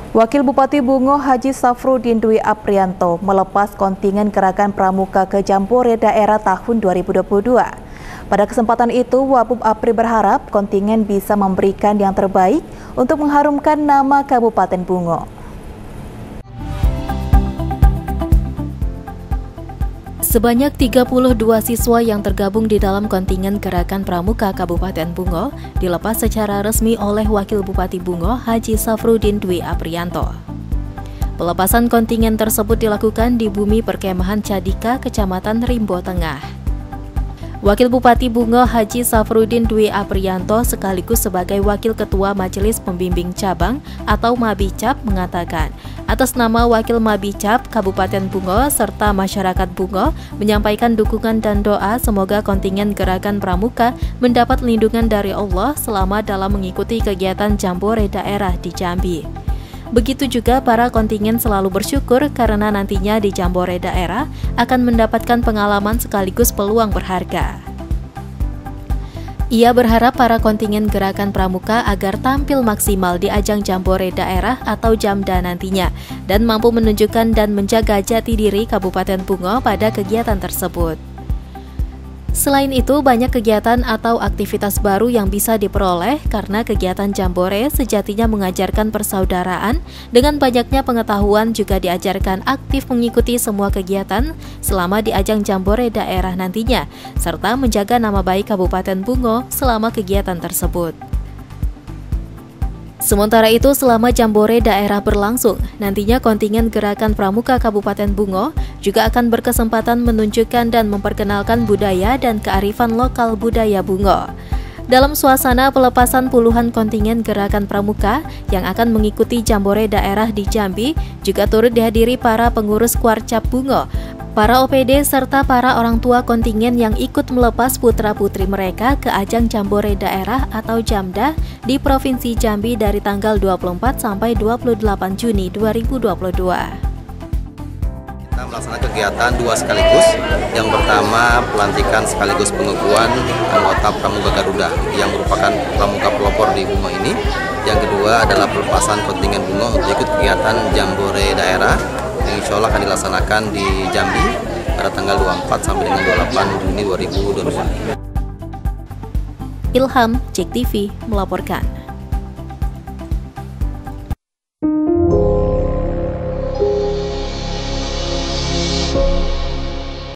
Wakil Bupati Bungo Haji Safrudin Dwi Aprianto melepas kontingen Gerakan Pramuka ke Jambore Daerah tahun 2022. Pada kesempatan itu, Wabub Apri berharap kontingen bisa memberikan yang terbaik untuk mengharumkan nama Kabupaten Bungo. Sebanyak 32 siswa yang tergabung di dalam kontingen Gerakan Pramuka Kabupaten Bungo dilepas secara resmi oleh Wakil Bupati Bungo Haji Safrudin Dwi Aprianto. Pelepasan kontingen tersebut dilakukan di Bumi Perkemahan Cadika, Kecamatan Rimbo Tengah. Wakil Bupati Bungo Haji Safrudin Dwi Aprianto sekaligus sebagai Wakil Ketua Majelis Pembimbing Cabang atau Mabicab mengatakan, atas nama Wakil Mabicab Kabupaten Bungo serta masyarakat Bungo menyampaikan dukungan dan doa semoga kontingen Gerakan Pramuka mendapat lindungan dari Allah selama dalam mengikuti kegiatan Jambore Daerah di Jambi. Begitu juga para kontingen selalu bersyukur karena nantinya di Jambore Daerah akan mendapatkan pengalaman sekaligus peluang berharga. Ia berharap para kontingen Gerakan Pramuka agar tampil maksimal di ajang Jambore Daerah atau Jamda nantinya dan mampu menunjukkan dan menjaga jati diri Kabupaten Bungo pada kegiatan tersebut. Selain itu, banyak kegiatan atau aktivitas baru yang bisa diperoleh karena kegiatan Jambore sejatinya mengajarkan persaudaraan. Dengan banyaknya pengetahuan juga diajarkan aktif mengikuti semua kegiatan selama di ajang Jambore Daerah nantinya, serta menjaga nama baik Kabupaten Bungo selama kegiatan tersebut. Sementara itu, selama Jambore Daerah berlangsung, nantinya kontingen Gerakan Pramuka Kabupaten Bungo juga akan berkesempatan menunjukkan dan memperkenalkan budaya dan kearifan lokal budaya Bungo. Dalam suasana pelepasan puluhan kontingen Gerakan Pramuka yang akan mengikuti Jambore Daerah di Jambi, juga turut dihadiri para pengurus Kuarcap Bungo, para OPD serta para orang tua kontingen yang ikut melepas putra-putri mereka ke ajang Jambore Daerah atau Jamda di Provinsi Jambi dari tanggal 24 sampai 28 Juni 2022. Kita melaksanakan kegiatan dua sekaligus. Yang pertama, pelantikan sekaligus pengukuhan anggota Pramuka Garuda yang merupakan pramuka pelopor di Bungo ini. Yang kedua adalah pelepasan kontingen Bungo untuk ikut kegiatan Jambore Daerah yang insya Allah akan dilaksanakan di Jambi pada tanggal 24 sampai dengan 28 Juni 2022. Ilham, JEK TV melaporkan.